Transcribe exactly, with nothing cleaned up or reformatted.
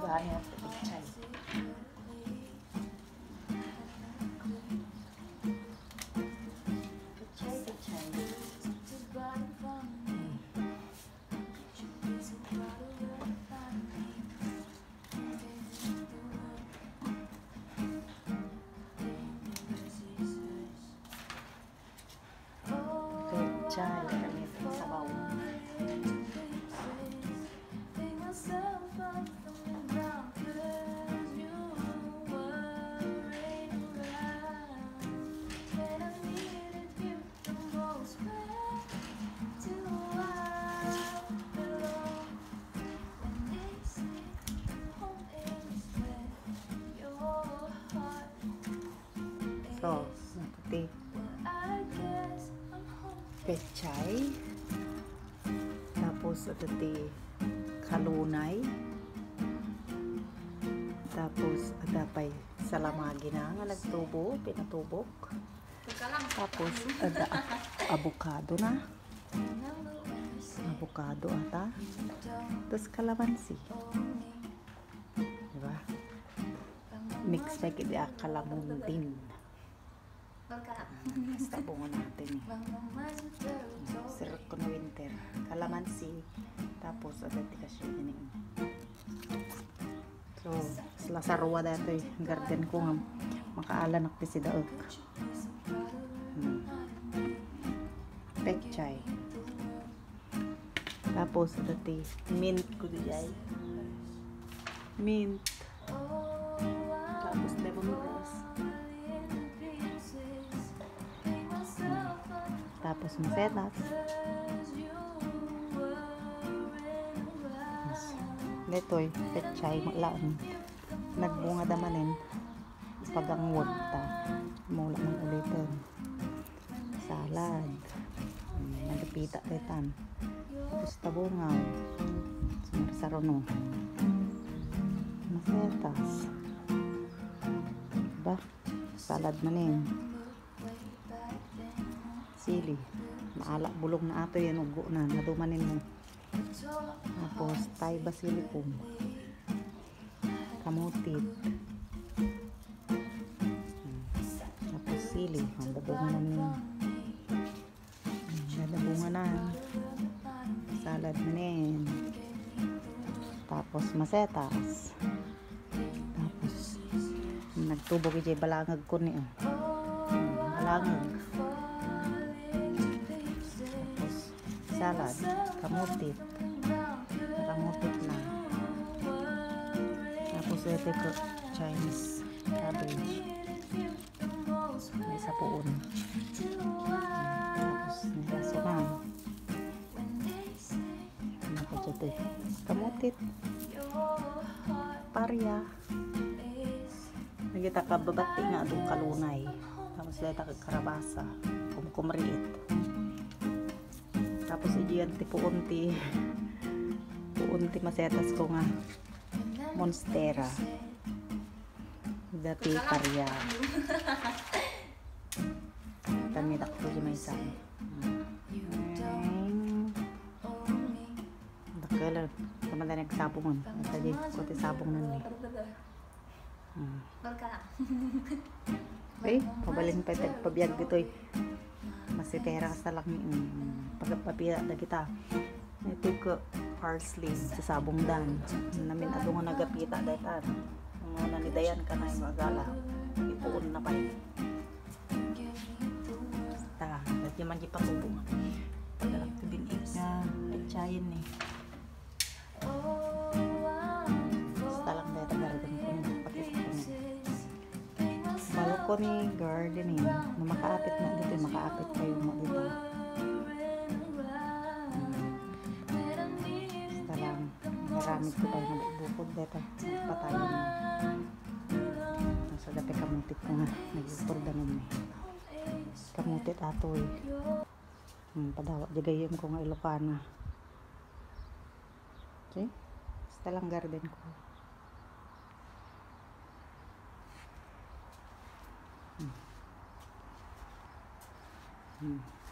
Gani at pechay. Pechay, pechay. Pechay, kami sa bawang. So, naputi pechay, tapos ito ti kalunay, tapos ada pay salamagi na nga nagtubo, pinatubok, tapos ada avocado na, avocado ata, tapos kalamansi, diba? Mix pa kiti kalamun din. Basta bungo natin eh. Sirot ko na winter. Kalamansi. Tapos agad kasyo yun eh. So, sila sa ruwa dato eh. Garden ko nga. Makaala nakti si daog. Hmm. Pechay. Tapos dati mint ko dijay. Mint. Tapos lemongrass. Tapos masetas. Letoy, pechay, malaan. Nagbunga damanin. Pagangwod ta. Mula ng ulitin. Salad. Nagpita detan. Tapos tabungaw. Sumarsarono. Masetas. Diba? Salad manin. Sili, maala bulong na ato yan, ugo na, nadumanin mo. Tapos Thai basilicum, kamutit, tapos sili, ang dabungan na nadabungan na, salad manin, tapos masetas, tapos nagtubog ijay balangag ko niya, balangag, salad, kamutit, kamutit na. Tapos ito ko Chinese cabbage. May sapuon. Tapos niraso na. Ano pa dito? Kamutit. Parya. Nagita ka babati nga itong kalunay. Tapos dito ka karabasa. Kumkumriit. Tapos iyan ti puunti puunti masetas ko nga monstera dati parya tamidak ko di may san dakala kamanda nagsabungon tadi ko ti sabong nun eh eh pabalin pa tagpabiyag dito eh masitera sa lang mm, pagpapira na kita ito ko parsley sa sabong dan namin adong nga nagapita daytan mga nanidayan ka na yung magala ipuon na pa basta dati man di patubong pagdalag tibinig na petsayin eh basta lang dahil tagargan ko niya pakita ko niya balcony gardening na makaapit na dito makaapit kayo mo dito basta lang maramit ko tayo na bukod dito patayin mo nasa dati kamutit ko nga nag-upor danon eh kamutit ato eh hmm, padawak jagayim ko nga Ilocana okay basta lang garden ko Hmm. Hmm.